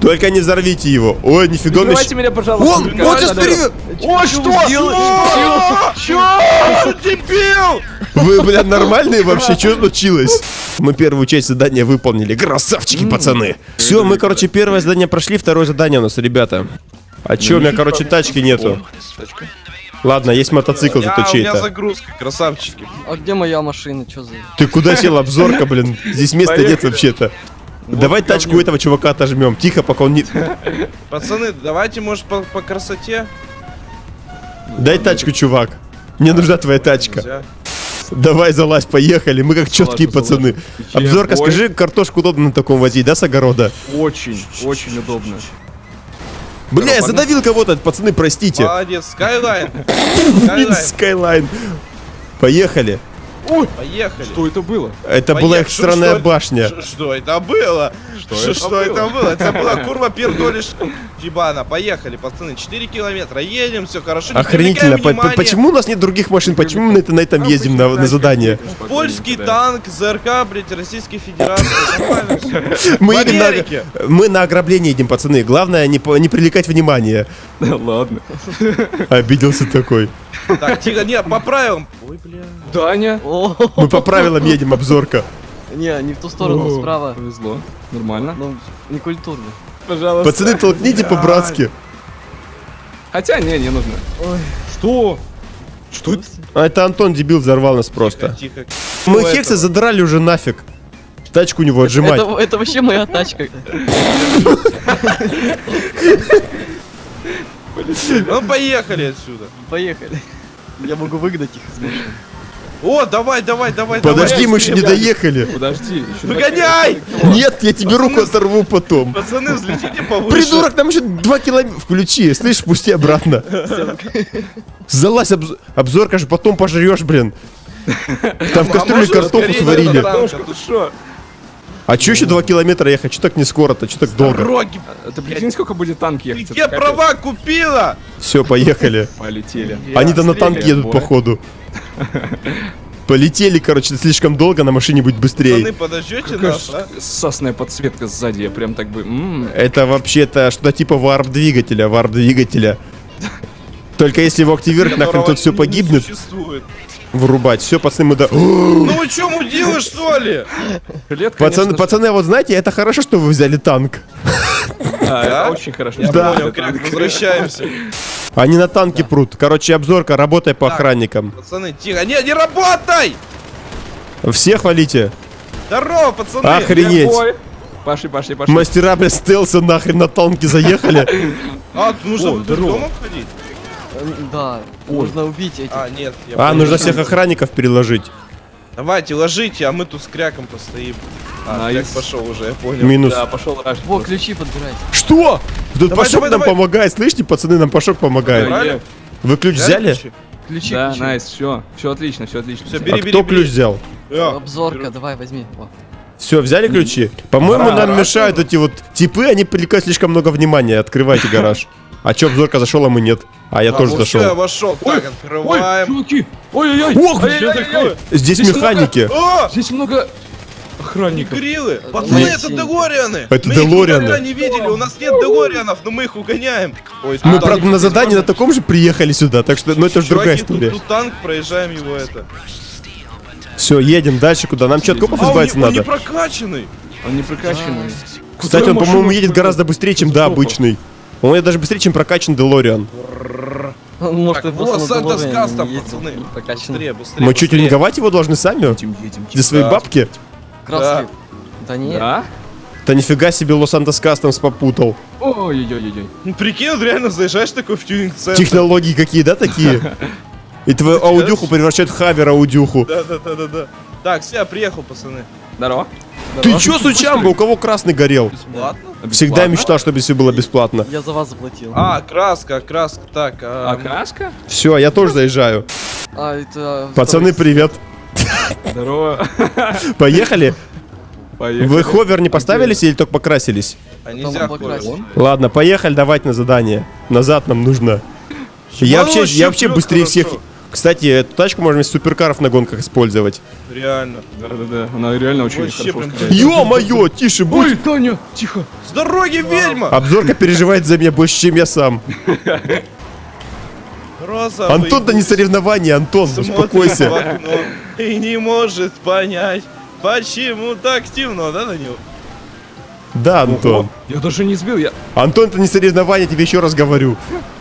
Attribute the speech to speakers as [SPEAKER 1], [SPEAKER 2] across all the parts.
[SPEAKER 1] Только не взорвите его. Ой, нифига.
[SPEAKER 2] Давайте меня, пожалуйста.
[SPEAKER 1] Он сейчас вперед!
[SPEAKER 3] О, что? Чё? Дебил!
[SPEAKER 1] Вы, блядь, нормальные вообще? Что случилось? Мы первую часть задания выполнили. Красавчики, пацаны. Все, мы, короче, первое задание прошли, второе задание у нас, ребята. А чё, у меня, короче, тачки нету. Ладно, есть мотоцикл, зато
[SPEAKER 3] У меня
[SPEAKER 1] чей-то.
[SPEAKER 3] загрузка, красавчики.
[SPEAKER 4] А где моя машина? Чё за...
[SPEAKER 1] Ты куда сел, обзорка, блин? Здесь места нет вообще-то. Давай тачку этого чувака отожмем. Тихо, пока он не...
[SPEAKER 3] Пацаны, давайте, может, по красоте?
[SPEAKER 1] Дай тачку, чувак. Мне нужна твоя тачка.
[SPEAKER 3] Нельзя.
[SPEAKER 1] Давай, залазь, поехали. Мы как четкие пацаны. Обзорка, скажи, картошку удобно на таком возить, да, с огорода?
[SPEAKER 2] Очень, очень удобно.
[SPEAKER 1] Бля, я задавил кого-то, пацаны, простите.
[SPEAKER 3] Молодец, Skyline.
[SPEAKER 1] Skyline. Поехали.
[SPEAKER 3] Поехали.
[SPEAKER 2] Что это было?
[SPEAKER 1] Это была их странная башня.
[SPEAKER 3] Что это было? Что это было? Это была курва пердолиш Джибана. Поехали, пацаны. 4 километра. Едем, все хорошо.
[SPEAKER 1] Охренительно. Почему у нас нет других машин? Почему мы на этом ездим на задание?
[SPEAKER 3] Польский танк, ЗРК, блядь, Российской Федерации. Нормально всё.
[SPEAKER 1] Мы
[SPEAKER 3] В
[SPEAKER 1] едем
[SPEAKER 3] Америке.
[SPEAKER 1] мы на ограбление едем, пацаны. Главное не привлекать внимания.
[SPEAKER 2] Ладно.
[SPEAKER 1] Обиделся такой.
[SPEAKER 3] Так, тихо, нет, по правилам. Ой, бля.
[SPEAKER 2] Даня.
[SPEAKER 1] Мы по правилам едем, обзорка.
[SPEAKER 4] Не в ту сторону, справа.
[SPEAKER 2] Повезло. Нормально.
[SPEAKER 4] Ну, не культурно.
[SPEAKER 2] Пожалуйста.
[SPEAKER 1] Пацаны, толкните по-братски.
[SPEAKER 2] Хотя, не нужно.
[SPEAKER 4] Ой.
[SPEAKER 2] Что? Что это?
[SPEAKER 1] А это Антон, дебил, взорвал нас просто.
[SPEAKER 3] Тихо.
[SPEAKER 1] Мы Хекса задрали уже нафиг. Тачку у него отжимать.
[SPEAKER 4] Это вообще моя тачка.
[SPEAKER 3] Ну, поехали отсюда.
[SPEAKER 4] Поехали. Я могу выгнать их из машины.
[SPEAKER 3] О, давай.
[SPEAKER 1] Подожди, мы еще не доехали.
[SPEAKER 2] Подожди. еще
[SPEAKER 3] Выгоняй!
[SPEAKER 1] Нет, я тебе руку оторву потом.
[SPEAKER 3] Пацаны, взлетите повыше.
[SPEAKER 1] Придурок, нам еще 2 километра. Включи, слышишь, пусти обратно. Залазь, обзорка же, потом пожрешь, блин. Там в кастрюле картоху сварили.
[SPEAKER 2] Ты шо?
[SPEAKER 1] А че еще 2 километра ехать? Че так не скоро-то? Че так долго?
[SPEAKER 3] Дороги.
[SPEAKER 2] Это прикинь, сколько будет танк
[SPEAKER 3] Ты
[SPEAKER 2] ехать?
[SPEAKER 3] где
[SPEAKER 2] Это капец.
[SPEAKER 3] права купила?
[SPEAKER 1] Все, поехали.
[SPEAKER 2] Полетели.
[SPEAKER 1] Они-то на танке едут,
[SPEAKER 2] бой.
[SPEAKER 1] походу. Полетели, короче, слишком долго, на машине будет
[SPEAKER 3] Пацаны,
[SPEAKER 1] быстрее.
[SPEAKER 3] подождете
[SPEAKER 2] Какая
[SPEAKER 3] нас, а?
[SPEAKER 2] сосная подсветка сзади, я прям так бы...
[SPEAKER 1] Это вообще-то что-то типа варп-двигателя. Только если его активировать, нахрен тут все погибнет.
[SPEAKER 3] Существует.
[SPEAKER 1] Вырубать. Все, пацаны, мы
[SPEAKER 3] Ну вы что, мудилы, что ли?
[SPEAKER 1] Пацаны, вот знаете, это хорошо, что вы взяли танк.
[SPEAKER 2] Да, это очень хорошо.
[SPEAKER 1] Да.
[SPEAKER 3] Понял, как возвращаемся.
[SPEAKER 1] Они на танке прут. Короче, обзорка, работай по охранникам.
[SPEAKER 3] Пацаны, тихо. Не работай!
[SPEAKER 1] Всех валите.
[SPEAKER 3] Здорово, пацаны.
[SPEAKER 1] Охренеть.
[SPEAKER 2] Пошли.
[SPEAKER 1] Мастера, блядь, стелса нахрен на танке заехали.
[SPEAKER 3] А, нужно в
[SPEAKER 2] здорово.
[SPEAKER 3] дом обходить?
[SPEAKER 4] Да, можно убить этих.
[SPEAKER 3] А, нет. я
[SPEAKER 1] А,
[SPEAKER 3] понял.
[SPEAKER 1] нужно всех охранников переложить.
[SPEAKER 3] Давайте, ложите, а мы тут с кряком постоим. А, кряк
[SPEAKER 2] Найс.
[SPEAKER 3] пошел уже, я понял.
[SPEAKER 1] Минус.
[SPEAKER 2] Да, пошел раш.
[SPEAKER 4] Во, ключи подбирайте.
[SPEAKER 1] Что? Тут
[SPEAKER 3] Давай,
[SPEAKER 1] Пашок нам
[SPEAKER 3] давай.
[SPEAKER 1] помогает. Слышите, пацаны, нам Пашок помогает.
[SPEAKER 3] Правильно?
[SPEAKER 1] Вы ключ взяли?
[SPEAKER 4] Ключи,
[SPEAKER 2] Да,
[SPEAKER 4] ключи.
[SPEAKER 2] найс, все отлично.
[SPEAKER 3] Всё,
[SPEAKER 1] А
[SPEAKER 3] бери,
[SPEAKER 1] кто ключ взял?
[SPEAKER 4] Обзорка, давай, возьми. Во.
[SPEAKER 1] Все, взяли ключи? По-моему,
[SPEAKER 3] Да,
[SPEAKER 1] нам
[SPEAKER 3] раз.
[SPEAKER 1] мешают эти вот типы, они привлекают слишком много внимания. Открывайте гараж. А чё, обзорка зашел, а мы нет? А я тоже
[SPEAKER 3] Я
[SPEAKER 1] зашел.
[SPEAKER 3] вошел. Так, открываем.
[SPEAKER 2] чуваки! Ой-ой-ой!
[SPEAKER 1] Ох,
[SPEAKER 2] Ой-ой-ой!
[SPEAKER 1] здесь
[SPEAKER 2] Здесь
[SPEAKER 1] механики.
[SPEAKER 3] О!
[SPEAKER 2] Здесь много охранников.
[SPEAKER 3] Грилы! Пацаны,
[SPEAKER 4] Нет.
[SPEAKER 3] это Делорианы!
[SPEAKER 1] Это
[SPEAKER 3] Мы их
[SPEAKER 1] Делорианы.
[SPEAKER 3] никогда не видели, у нас нет Делорианов, но мы их угоняем. Ой,
[SPEAKER 1] Мы,
[SPEAKER 3] тут
[SPEAKER 1] правда,
[SPEAKER 3] танк.
[SPEAKER 1] на задание на таком же приехали сюда, так что, ну это же другая
[SPEAKER 3] Чуваки,
[SPEAKER 1] история.
[SPEAKER 3] тут танк, проезжаем его это.
[SPEAKER 1] Все, едем дальше куда. Нам что, от копов избавиться
[SPEAKER 3] он не
[SPEAKER 1] надо?
[SPEAKER 3] прокачанный.
[SPEAKER 2] Он не прокачанный.
[SPEAKER 1] Кстати, он, по-моему, едет гораздо быстрее, чем, да, обычный. Он едет даже быстрее, чем прокачан Делориан.
[SPEAKER 4] Может,
[SPEAKER 3] Так,
[SPEAKER 4] ты просто
[SPEAKER 3] вот
[SPEAKER 4] на
[SPEAKER 3] Сантос
[SPEAKER 4] Делориане
[SPEAKER 3] Кастом,
[SPEAKER 4] не ездил,
[SPEAKER 3] пацаны.
[SPEAKER 4] не прокачан.
[SPEAKER 3] Быстрее.
[SPEAKER 1] Мы что, тюнинговать его должны сами?
[SPEAKER 2] Едем.
[SPEAKER 1] За свои
[SPEAKER 3] Да.
[SPEAKER 1] бабки?
[SPEAKER 4] Краски. Да нет.
[SPEAKER 2] Да?
[SPEAKER 1] Да нифига себе, Лос-Сантос Кастомс попутал.
[SPEAKER 2] Ой-ой-ой-ой.
[SPEAKER 3] Ну, прикинь, вот реально заезжаешь такой в тюнинг-центр.
[SPEAKER 1] Технологии какие, да, такие? И твою аудюху превращают в хавер-аудюху.
[SPEAKER 3] Да. Так, все, я приехал, пацаны.
[SPEAKER 2] Здорово.
[SPEAKER 1] Ты чё, сучамба, у кого красный горел?
[SPEAKER 3] Бесплатно?
[SPEAKER 1] Всегда мечтал, чтобы все было бесплатно.
[SPEAKER 4] Я за вас заплатил.
[SPEAKER 3] А, краска, так.
[SPEAKER 2] А краска?
[SPEAKER 1] Все, я тоже заезжаю.
[SPEAKER 4] А, это...
[SPEAKER 1] Пацаны, привет.
[SPEAKER 2] Здорово.
[SPEAKER 1] Поехали?
[SPEAKER 2] Поехали.
[SPEAKER 1] Вы ховер не поставились или только покрасились?
[SPEAKER 3] А нельзя
[SPEAKER 4] Потом
[SPEAKER 3] ходить.
[SPEAKER 4] покрасить.
[SPEAKER 1] Ладно, поехали, давайте на задание. Назад нам нужно. Я вообще
[SPEAKER 3] плюс
[SPEAKER 1] быстрее всех...
[SPEAKER 3] хорошо.
[SPEAKER 1] Кстати, эту тачку можно из суперкаров на гонках использовать.
[SPEAKER 3] Реально.
[SPEAKER 2] Да-да-да, она реально очень
[SPEAKER 3] Вообще
[SPEAKER 2] хорошо
[SPEAKER 3] прям-
[SPEAKER 2] ускоряет.
[SPEAKER 1] Ё-моё, тише будь!
[SPEAKER 2] Ой, Таня, тихо.
[SPEAKER 3] С дороги, ведьма!
[SPEAKER 1] Обзорка переживает за меня больше, чем я сам.
[SPEAKER 3] Розовый
[SPEAKER 1] Антон-то не соревнование, Антон,
[SPEAKER 3] смотрит в
[SPEAKER 1] успокойся.
[SPEAKER 3] окно и не может понять, почему так темно, да, Данил?
[SPEAKER 1] Да, Антон.
[SPEAKER 2] Я даже не сбил, я...
[SPEAKER 1] Антон, это не соревнование, тебе еще раз говорю.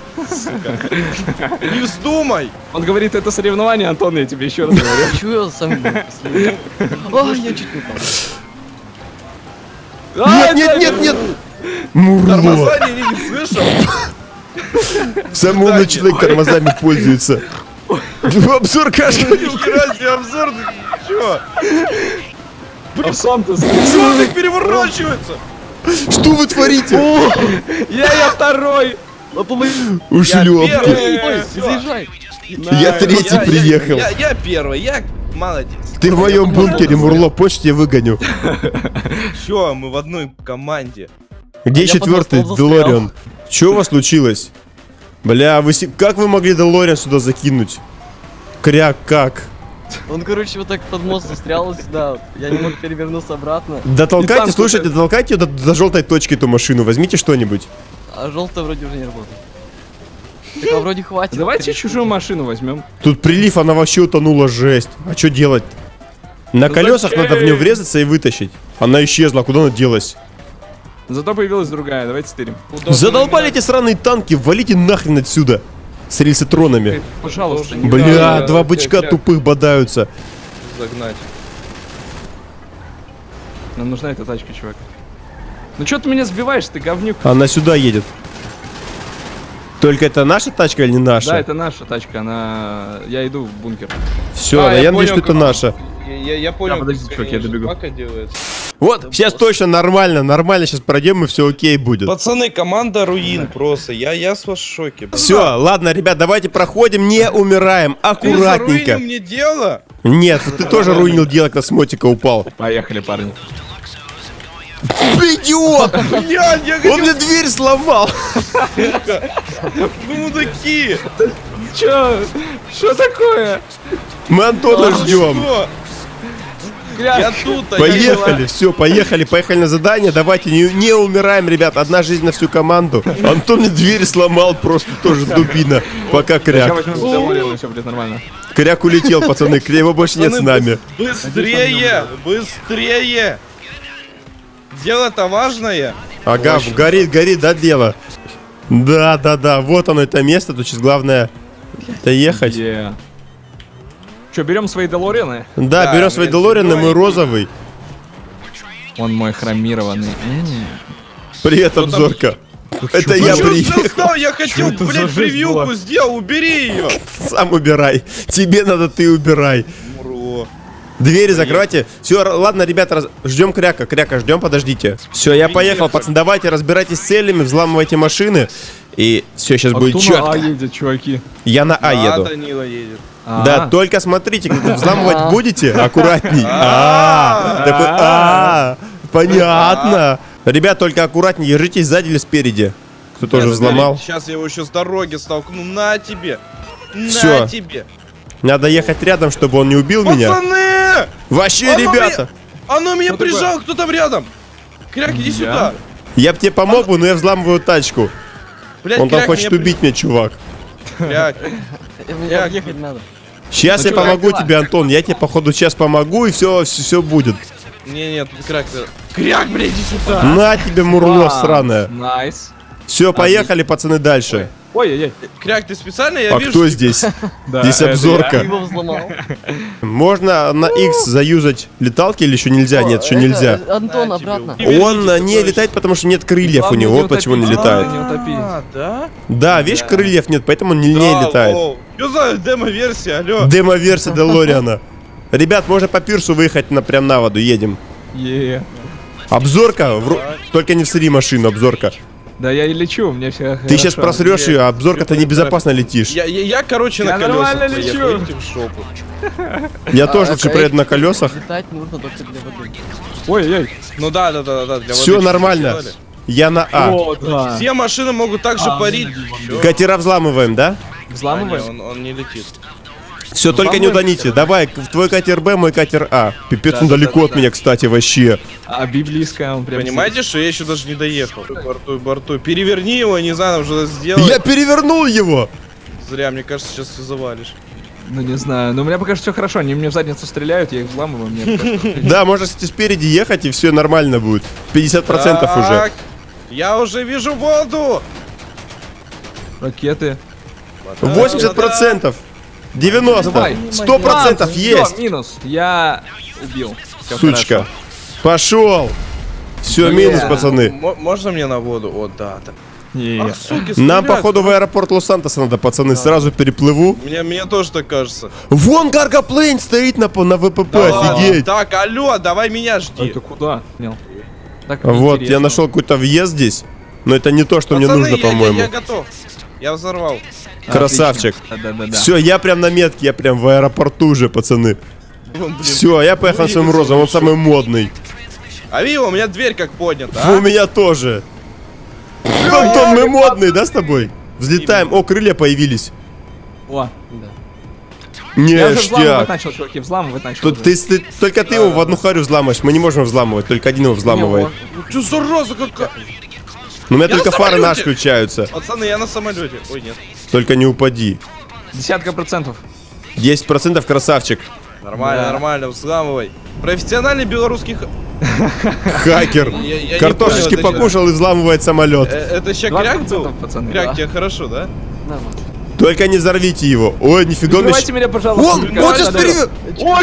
[SPEAKER 3] Не вздумай!
[SPEAKER 2] Он говорит, это соревнование, Антон, я тебе еще раз говорю.
[SPEAKER 4] Чё я сам последний? Ай, я чуть не упал.
[SPEAKER 1] Нет, нет, нет, нет! Мурло.
[SPEAKER 3] Тормоза не слышал?
[SPEAKER 1] Самый умный человек тормозами пользуется. Обзор кашка.
[SPEAKER 3] Нихера себе обзор, ты чё?
[SPEAKER 2] А сам-то...
[SPEAKER 3] Звук переворачивается!
[SPEAKER 1] Что вы творите?
[SPEAKER 2] Я второй!
[SPEAKER 4] А помоги.
[SPEAKER 1] Ушлепки.
[SPEAKER 4] Ой, заезжай.
[SPEAKER 1] Я третий приехал.
[SPEAKER 3] Я первый, я молодец.
[SPEAKER 1] Ты в моем бункере, Мурло, почти я выгоню.
[SPEAKER 3] Чё, мы в одной команде.
[SPEAKER 1] Где
[SPEAKER 4] Я под
[SPEAKER 1] четвертый
[SPEAKER 4] мостом застрял.
[SPEAKER 1] Делориан? Что у вас случилось? Бля, как вы могли Делориан сюда закинуть? Кряк, как?
[SPEAKER 4] Он, короче, вот так под мост застрял сюда. Я не мог перевернуться обратно.
[SPEAKER 1] Да толкайте,
[SPEAKER 2] там
[SPEAKER 1] слушайте, толкайте до желтой точки эту машину, возьмите что-нибудь.
[SPEAKER 4] А желтая вроде уже не работает. Так, а вроде хватит.
[SPEAKER 2] Давайте чужую машину возьмем.
[SPEAKER 1] Тут прилив, она вообще утонула, жесть. А что делать? На колесах надо в нее врезаться и вытащить. Она исчезла, куда она делась?
[SPEAKER 2] Зато появилась другая, давайте стырим.
[SPEAKER 1] Задолбали эти сраные танки, валите нахрен отсюда. С рельсотронами.
[SPEAKER 2] Пожалуйста. не
[SPEAKER 1] Бля,
[SPEAKER 3] Да,
[SPEAKER 1] два бычка
[SPEAKER 3] кряк.
[SPEAKER 1] тупых бодаются.
[SPEAKER 3] Загнать.
[SPEAKER 2] Нам нужна эта тачка, чувак. Ну что ты меня сбиваешь, ты говнюк?
[SPEAKER 1] Она сюда едет. Только это наша тачка или не наша?
[SPEAKER 2] Да, это наша тачка, она... Я иду в бункер.
[SPEAKER 1] Все,
[SPEAKER 3] А,
[SPEAKER 1] я
[SPEAKER 3] я
[SPEAKER 1] надеюсь,
[SPEAKER 3] понял,
[SPEAKER 1] что это
[SPEAKER 3] как-
[SPEAKER 1] наша.
[SPEAKER 3] Я понял,
[SPEAKER 2] подожди,
[SPEAKER 3] как
[SPEAKER 2] чувак, я добегу.
[SPEAKER 3] собака делается.
[SPEAKER 1] Вот, сейчас точно нормально, сейчас пройдем и все окей будет.
[SPEAKER 3] Пацаны, команда руин просто. Я с вас в шоке.
[SPEAKER 1] Все, ладно, ребят, давайте проходим, не умираем,
[SPEAKER 3] Ты
[SPEAKER 1] аккуратненько.
[SPEAKER 3] заруинил мне дело?
[SPEAKER 1] Нет, ты тоже руинил дело, когда с мотика упал.
[SPEAKER 2] Поехали, парни.
[SPEAKER 1] Идиот!
[SPEAKER 3] Я
[SPEAKER 1] Он
[SPEAKER 3] хотел,
[SPEAKER 1] мне дверь сломал.
[SPEAKER 3] вы мудаки.
[SPEAKER 2] Чё? Что такое?
[SPEAKER 1] Мы Антона ждем.
[SPEAKER 3] Что? Я тут, а я
[SPEAKER 1] Поехали, все, поехали на задание. Давайте, не умираем, ребят. Одна жизнь на всю команду. Антон мне дверь сломал, просто тоже дубина. Пока
[SPEAKER 2] Сейчас
[SPEAKER 1] кряк.
[SPEAKER 2] возьмем Делориан, все будет нормально.
[SPEAKER 1] Кряк улетел, пацаны, его больше нет с нами.
[SPEAKER 3] Быстрее, быстрее. Дело-то важное.
[SPEAKER 1] Ага, горит, да, дело. Да, вот оно, это место. Тут сейчас главное доехать.
[SPEAKER 2] Где? Че, берем свои Делорианы?
[SPEAKER 1] Да,
[SPEAKER 3] Да,
[SPEAKER 1] берем
[SPEAKER 3] мы
[SPEAKER 1] свои Делорианы, мы
[SPEAKER 3] зелененький.
[SPEAKER 1] розовый.
[SPEAKER 2] Он мой хромированный.
[SPEAKER 1] Привет, обзорка. Это я
[SPEAKER 3] Чё
[SPEAKER 1] приехал.
[SPEAKER 3] встал? Я хотел,
[SPEAKER 2] это за
[SPEAKER 3] блядь,
[SPEAKER 2] жизнь
[SPEAKER 3] превьюху
[SPEAKER 2] была?
[SPEAKER 3] сделал, убери ее.
[SPEAKER 1] Сам убирай. Тебе надо, ты убирай.
[SPEAKER 3] Мурло.
[SPEAKER 1] Двери закройте. Все, ладно, ребята, ждем кряка, ждем, подождите. Все, я поехал, пацаны, давайте разбирайтесь с целями, взламывайте машины. И все, сейчас будет
[SPEAKER 2] Кто на А
[SPEAKER 1] четко.
[SPEAKER 2] едет, чуваки?
[SPEAKER 1] Я на А еду.
[SPEAKER 3] Данила едет.
[SPEAKER 1] Да, только смотрите, когда взламывать будете, аккуратней. Понятно. Ребят, только аккуратней, держитесь сзади или спереди. Кто тоже взломал.
[SPEAKER 3] Сейчас я его еще с дороги столкну. На тебе.
[SPEAKER 1] Всё.
[SPEAKER 3] На тебе.
[SPEAKER 1] Надо ехать рядом, чтобы он не убил меня.
[SPEAKER 3] Пацаны!
[SPEAKER 1] Вообще,
[SPEAKER 3] Оно
[SPEAKER 1] ребята.
[SPEAKER 3] Оно меня
[SPEAKER 2] Что такое?
[SPEAKER 3] прижало, кто там рядом? Кряк, иди
[SPEAKER 2] Я?
[SPEAKER 3] сюда.
[SPEAKER 1] Я бы тебе помог бы, но я взламываю тачку.
[SPEAKER 3] Блядь,
[SPEAKER 1] Он там
[SPEAKER 3] Кряк,
[SPEAKER 1] хочет
[SPEAKER 3] меня
[SPEAKER 1] убить меня, чувак.
[SPEAKER 3] Кряк.
[SPEAKER 4] Мне
[SPEAKER 3] Я-
[SPEAKER 4] ехать надо.
[SPEAKER 1] Сейчас
[SPEAKER 2] Ну
[SPEAKER 1] я
[SPEAKER 2] чё,
[SPEAKER 1] помогу
[SPEAKER 4] как
[SPEAKER 1] тебе, Антон. Я тебе, походу, сейчас помогу, и все будет.
[SPEAKER 3] Не, тут Кряк. Кряк, блядь, иди сюда.
[SPEAKER 1] На тебе, мурло
[SPEAKER 2] А,
[SPEAKER 1] сраное.
[SPEAKER 2] Найс.
[SPEAKER 1] Все, поехали, пацаны, дальше.
[SPEAKER 2] Ой-ой-ой.
[SPEAKER 3] Кряк, ты специально, я
[SPEAKER 1] А
[SPEAKER 3] вижу.
[SPEAKER 1] кто здесь?
[SPEAKER 2] Да,
[SPEAKER 1] Здесь
[SPEAKER 2] это
[SPEAKER 1] обзорка.
[SPEAKER 4] Ты его взломал.
[SPEAKER 1] Можно на X заюзать леталки или еще нельзя? Нет, еще
[SPEAKER 4] Это,
[SPEAKER 1] нельзя.
[SPEAKER 4] Антон,
[SPEAKER 3] На тебе,
[SPEAKER 4] обратно.
[SPEAKER 3] убей.
[SPEAKER 1] Он не
[SPEAKER 3] точно.
[SPEAKER 1] летает, потому что нет крыльев у
[SPEAKER 2] Главное,
[SPEAKER 1] него,
[SPEAKER 2] не
[SPEAKER 1] вот почему он не
[SPEAKER 2] утопить.
[SPEAKER 1] летает.
[SPEAKER 2] Не утопи.
[SPEAKER 3] Да?
[SPEAKER 1] Да, видишь, крыльев нет, поэтому он не летает.
[SPEAKER 3] Что за демо-версия, алло?
[SPEAKER 1] Демо-версия Делориана. Ребят, можно по пирсу выехать прям на воду, едем.
[SPEAKER 2] Е.
[SPEAKER 1] Обзорка, только не всри машину, обзорка.
[SPEAKER 2] Да я и лечу, мне все
[SPEAKER 1] Ты сейчас просрешь ее, а обзорка-то небезопасно летишь.
[SPEAKER 3] Я, короче,
[SPEAKER 2] Я
[SPEAKER 3] на колесах
[SPEAKER 2] нормально
[SPEAKER 3] поехал,
[SPEAKER 2] лечу.
[SPEAKER 3] идите в шопу.
[SPEAKER 1] Я тоже лучше проеду на колесах.
[SPEAKER 4] Летать нужно только для воды.
[SPEAKER 2] Ой-ой.
[SPEAKER 3] Ну да, для
[SPEAKER 1] Все
[SPEAKER 3] воды
[SPEAKER 1] нормально.
[SPEAKER 3] чуть-чуть сделали.
[SPEAKER 1] Я на А.
[SPEAKER 2] О, да.
[SPEAKER 3] Все машины могут также парить. Чё?
[SPEAKER 1] Катера взламываем, да?
[SPEAKER 3] А, не,
[SPEAKER 2] Взламываем?
[SPEAKER 3] он не летит.
[SPEAKER 1] Все, только не утоните. Давай, твой катер Б, мой катер А. Пипец, он далеко от меня, кстати, вообще.
[SPEAKER 2] А библейская он прям...
[SPEAKER 3] Понимаете, что я еще даже не доехал? Бортуй. Переверни его, не знаю, нам что-то сделать.
[SPEAKER 1] Я перевернул его!
[SPEAKER 3] Зря, мне кажется, сейчас все завалишь.
[SPEAKER 2] Ну не знаю, но у меня пока что все хорошо, они мне в задницу стреляют, я их взламываю, мне пока что-
[SPEAKER 1] Да, можно, кстати, спереди ехать, и все нормально будет. 50% уже.
[SPEAKER 3] Так, я уже вижу воду!
[SPEAKER 2] Ракеты.
[SPEAKER 1] 80%. 90%.
[SPEAKER 2] Давай.
[SPEAKER 1] 100% есть.
[SPEAKER 2] Всё, минус, я убил. Всё
[SPEAKER 1] Сучка.
[SPEAKER 2] хорошо.
[SPEAKER 1] Пошел. Все, минус, пацаны.
[SPEAKER 3] Можно мне на воду? О, да.
[SPEAKER 2] Не,
[SPEAKER 3] Ах, суки,
[SPEAKER 1] Нам,
[SPEAKER 3] стреляют.
[SPEAKER 1] походу, в аэропорт Лос-Сантоса надо, пацаны. Сразу переплыву.
[SPEAKER 3] Мне тоже так кажется.
[SPEAKER 1] Вон Гаргоплейн стоит на ВПП,
[SPEAKER 3] Да ладно.
[SPEAKER 1] офигеть.
[SPEAKER 3] Так, алло, давай меня
[SPEAKER 2] А
[SPEAKER 3] жди.
[SPEAKER 2] это куда? Понял. Так
[SPEAKER 1] Вот,
[SPEAKER 2] интересно.
[SPEAKER 1] я нашел какой-то въезд здесь. Но это не то, что мне
[SPEAKER 3] Пацаны,
[SPEAKER 1] нужно, по-моему.
[SPEAKER 3] я готов. Я взорвал.
[SPEAKER 1] Красавчик.
[SPEAKER 2] Да.
[SPEAKER 1] Все, я прям на метке, я прям в аэропорту уже, пацаны.
[SPEAKER 3] Вон, блин.
[SPEAKER 1] Все, я поехал
[SPEAKER 3] Выйди
[SPEAKER 1] своим
[SPEAKER 3] за
[SPEAKER 1] розом, он
[SPEAKER 3] большой.
[SPEAKER 1] самый модный.
[SPEAKER 3] А видел, у меня дверь как поднята,
[SPEAKER 1] Фу, у
[SPEAKER 3] а?
[SPEAKER 1] меня тоже. Антон, мы модные, да, с тобой? Взлетаем. О, крылья появились.
[SPEAKER 2] О,
[SPEAKER 1] Не,
[SPEAKER 2] я уже взламывать
[SPEAKER 1] штяк.
[SPEAKER 2] начал, чуваки, взламывать начал.
[SPEAKER 1] Тут
[SPEAKER 2] уже.
[SPEAKER 1] только ты его в одну харю взламываешь. Мы не можем взламывать, только один его взламывает.
[SPEAKER 3] Чё, зараза какая?
[SPEAKER 1] Но у меня
[SPEAKER 3] Я
[SPEAKER 1] только
[SPEAKER 3] на
[SPEAKER 1] фары
[SPEAKER 3] самолете.
[SPEAKER 1] наши включаются.
[SPEAKER 3] Пацаны, я на самолете. Ой, нет.
[SPEAKER 1] Только не упади.
[SPEAKER 2] 10%.
[SPEAKER 1] 10% красавчик.
[SPEAKER 3] Нормально,
[SPEAKER 2] Да.
[SPEAKER 3] нормально, взламывай. Профессиональный белорусский
[SPEAKER 1] Хакер.
[SPEAKER 3] Я не
[SPEAKER 1] Картошечки
[SPEAKER 3] понял, это
[SPEAKER 1] покушал и взламывает самолет.
[SPEAKER 3] Это ща кряк
[SPEAKER 2] 20%,
[SPEAKER 3] был?
[SPEAKER 2] пацаны.
[SPEAKER 3] Кряк,
[SPEAKER 2] Да.
[SPEAKER 3] тебе хорошо, да?
[SPEAKER 4] Нормально.
[SPEAKER 1] Только не взорвите его. Ой, нифига он
[SPEAKER 2] Прикрывайте меня, пожалуйста.
[SPEAKER 1] Он
[SPEAKER 2] прикрывайте
[SPEAKER 1] сейчас
[SPEAKER 2] меня.
[SPEAKER 1] перевер...
[SPEAKER 2] О,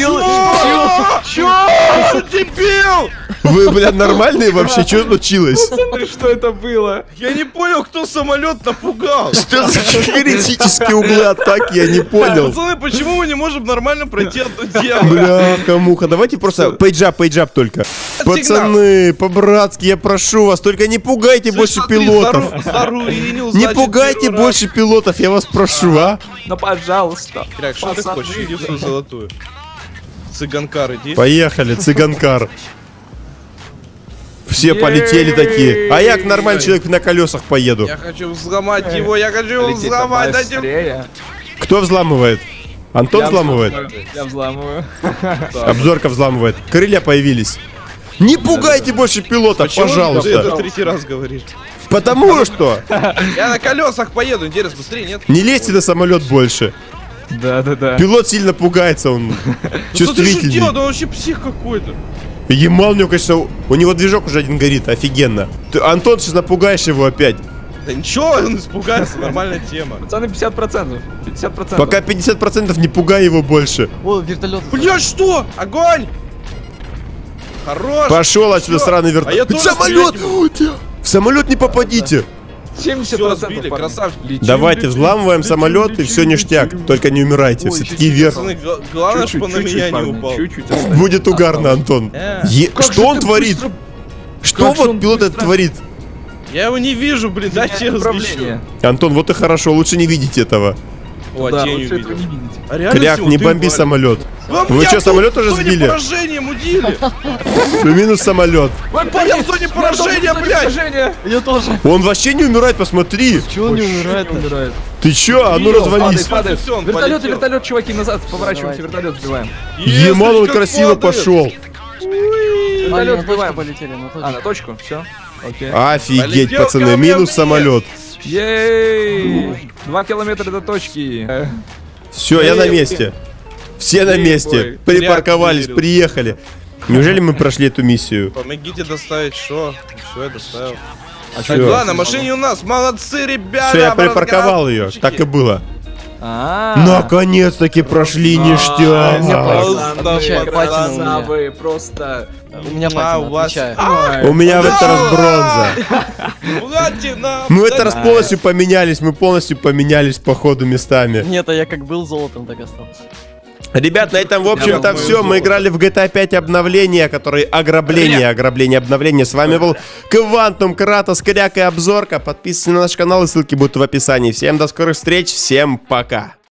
[SPEAKER 2] что?
[SPEAKER 3] Чё? Дебил!
[SPEAKER 1] Вы, блядь, нормальные вообще? Что случилось?
[SPEAKER 2] Пацаны, что это было?
[SPEAKER 3] Я не понял, кто самолет напугал.
[SPEAKER 1] Что за критические углы атаки? Я не понял.
[SPEAKER 3] Пацаны, почему мы не можем нормально пройти одно дело?
[SPEAKER 1] Бляха-муха, давайте просто пейджап только. Пацаны, по-братски, я прошу вас, только не пугайте больше пилотов. Не пугайте больше пилотов, я вас прошу, а?
[SPEAKER 2] Ну, пожалуйста.
[SPEAKER 3] Кряк, что ты
[SPEAKER 2] Пацаны.
[SPEAKER 3] хочешь? Иди в свою золотую. Цыганкар, иди.
[SPEAKER 1] Поехали, цыганкар. Все полетели такие. А я, как нормальный человек, на колесах поеду.
[SPEAKER 3] Я хочу взломать его, я хочу его
[SPEAKER 2] Полетит
[SPEAKER 3] взломать. Дайте...
[SPEAKER 2] быстрее.
[SPEAKER 1] Кто взламывает? Антон взламывает?
[SPEAKER 2] Я взламываю.
[SPEAKER 1] Обзорка взламывает. Крылья появились. Не пугайте больше пилотов,
[SPEAKER 3] Почему ты
[SPEAKER 1] пожалуйста.
[SPEAKER 3] это третий раз говоришь?
[SPEAKER 1] Потому что
[SPEAKER 3] Я на колесах поеду, интересно, быстрее, нет?
[SPEAKER 1] не лезьте на самолет больше.
[SPEAKER 2] Да.
[SPEAKER 1] Пилот сильно пугается, он
[SPEAKER 3] Ну что ты
[SPEAKER 1] чувствительный.
[SPEAKER 3] шутил? Да он вообще псих какой-то.
[SPEAKER 1] Ебал, у него, конечно, у него движок уже один горит, офигенно. Ты, Антон, сейчас напугаешь его опять.
[SPEAKER 3] Да ничего, он испугается, нормальная тема.
[SPEAKER 2] Пацаны, 50%. 50%.
[SPEAKER 1] Пока 50% не пугай его больше.
[SPEAKER 4] О, вертолет.
[SPEAKER 3] Бля, что? Огонь! Хорош!
[SPEAKER 1] Пошел отсюда,
[SPEAKER 3] Всё.
[SPEAKER 1] сраный
[SPEAKER 3] А я
[SPEAKER 1] вертолет.
[SPEAKER 3] тоже
[SPEAKER 1] Самолет!
[SPEAKER 3] стрелять не
[SPEAKER 1] В самолет не попадите.
[SPEAKER 2] 70%.
[SPEAKER 3] Всё, сбили,
[SPEAKER 2] парни.
[SPEAKER 3] красавчик.
[SPEAKER 2] Летим,
[SPEAKER 1] Давайте
[SPEAKER 2] летим,
[SPEAKER 1] взламываем
[SPEAKER 2] летим,
[SPEAKER 1] самолет и
[SPEAKER 2] летим,
[SPEAKER 1] все
[SPEAKER 2] летим.
[SPEAKER 1] ништяк. Только не умирайте,
[SPEAKER 4] Ой,
[SPEAKER 1] все-таки вверх.
[SPEAKER 3] Пацаны, главное, чтобы он на
[SPEAKER 2] Чуть-чуть,
[SPEAKER 3] меня не
[SPEAKER 2] парни,
[SPEAKER 3] упал.
[SPEAKER 2] чуть-чуть осталось.
[SPEAKER 1] Будет угарно, Антон.
[SPEAKER 3] Как
[SPEAKER 1] Что он творит? Что
[SPEAKER 2] Как же
[SPEAKER 1] вот
[SPEAKER 2] он
[SPEAKER 1] пилот этот
[SPEAKER 2] быстро-
[SPEAKER 1] творит?
[SPEAKER 3] Я его не вижу, блин, дайте я различу.
[SPEAKER 2] Управление.
[SPEAKER 1] Антон, вот и хорошо, лучше не видеть этого.
[SPEAKER 3] О,
[SPEAKER 2] Да,
[SPEAKER 3] тень
[SPEAKER 2] лучше этого
[SPEAKER 3] увидел.
[SPEAKER 2] не видеть.
[SPEAKER 3] А реально
[SPEAKER 1] Кряк,
[SPEAKER 3] всего
[SPEAKER 1] не
[SPEAKER 3] дым
[SPEAKER 1] бомби
[SPEAKER 3] валит.
[SPEAKER 1] самолет.
[SPEAKER 3] Вам
[SPEAKER 1] Вы
[SPEAKER 3] я
[SPEAKER 1] что,
[SPEAKER 3] тут
[SPEAKER 1] самолет
[SPEAKER 3] в
[SPEAKER 1] уже
[SPEAKER 3] зоне
[SPEAKER 1] сбили?
[SPEAKER 3] поражения мудили.
[SPEAKER 1] Минус самолет.
[SPEAKER 3] Я в зоне поражения, блядь.
[SPEAKER 2] Поражение.
[SPEAKER 4] Я тоже.
[SPEAKER 1] Он вообще не умирает, посмотри.
[SPEAKER 4] Чего он не умирает?
[SPEAKER 2] умирает.
[SPEAKER 1] Ты чё? А ну
[SPEAKER 3] Видел,
[SPEAKER 1] развались.
[SPEAKER 2] Падает.
[SPEAKER 3] Всё, он
[SPEAKER 2] Вертолет,
[SPEAKER 3] полетел.
[SPEAKER 2] вертолет, чуваки, назад. Поворачиваемся, вертолет сбиваем.
[SPEAKER 1] Еман, он
[SPEAKER 3] Как
[SPEAKER 1] красиво
[SPEAKER 3] падает.
[SPEAKER 1] пошел.
[SPEAKER 2] Вертолет
[SPEAKER 4] На точку
[SPEAKER 2] сбиваем.
[SPEAKER 4] полетели, на точку.
[SPEAKER 2] А, на точку? Все. Окей.
[SPEAKER 1] Офигеть,
[SPEAKER 3] Полетел
[SPEAKER 1] пацаны,
[SPEAKER 3] ко мне
[SPEAKER 1] минус
[SPEAKER 3] вниз.
[SPEAKER 1] самолет.
[SPEAKER 2] Ей! 2 километра до точки.
[SPEAKER 1] Все, я на месте. Все на
[SPEAKER 2] Эй,
[SPEAKER 1] месте.
[SPEAKER 2] бой.
[SPEAKER 1] Припарковались,
[SPEAKER 3] Реактор
[SPEAKER 1] приехали. Неужели мы прошли эту миссию?
[SPEAKER 3] Помогите доставить что? Все, я доставил.
[SPEAKER 2] А
[SPEAKER 1] Всё.
[SPEAKER 3] Так, ладно, машине у нас. Молодцы, ребята.
[SPEAKER 1] Все, я припарковал ее.
[SPEAKER 3] братки.
[SPEAKER 1] Так и было.
[SPEAKER 2] А.
[SPEAKER 1] Наконец-таки прошли ништяк.
[SPEAKER 4] Отвечай, платину у меня.
[SPEAKER 2] Вы просто...
[SPEAKER 4] У меня
[SPEAKER 3] А,
[SPEAKER 4] патина,
[SPEAKER 3] у вас-
[SPEAKER 4] отвечаю.
[SPEAKER 1] У меня в этот раз бронза.
[SPEAKER 3] Платина.
[SPEAKER 1] Мы в этот раз полностью поменялись по ходу местами.
[SPEAKER 4] Нет, а я как был золотом, так остался.
[SPEAKER 1] Ребят, на этом, в общем-то,
[SPEAKER 3] думаю,
[SPEAKER 1] все. Мы
[SPEAKER 3] золото.
[SPEAKER 1] играли в GTA 5 обновление, который ограбление. С вами был Квантум, Кратос, Кряк и Обзорка. Подписывайтесь на наш канал, и ссылки будут в описании. Всем до скорых встреч, всем пока.